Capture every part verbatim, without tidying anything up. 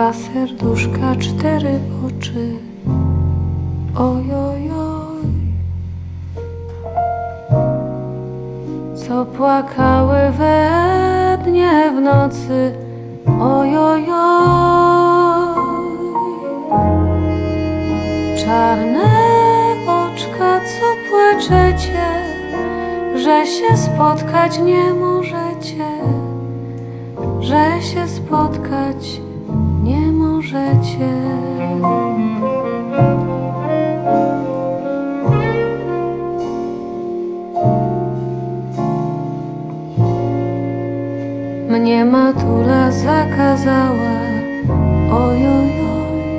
dwa serduszka, cztery oczy. Ojojoj, co płakały we dnie w nocy. Ojojoj, czarne oczka, co płaczecie, że się spotkać nie możecie, że się spotkać nie możecie. Mnie matura zakazała, ojojoj,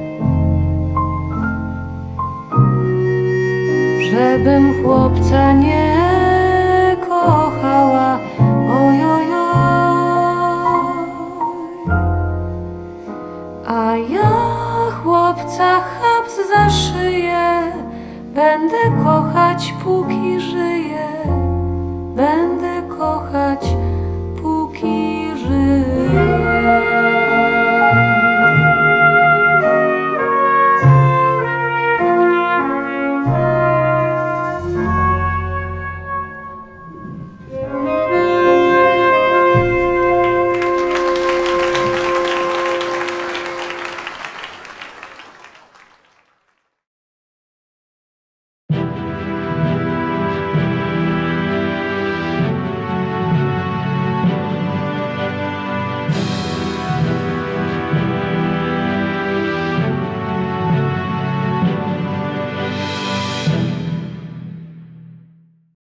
żebym chłopca nie kochała, ojojoj. A ja chłopca chaps za szyję będę kochać pół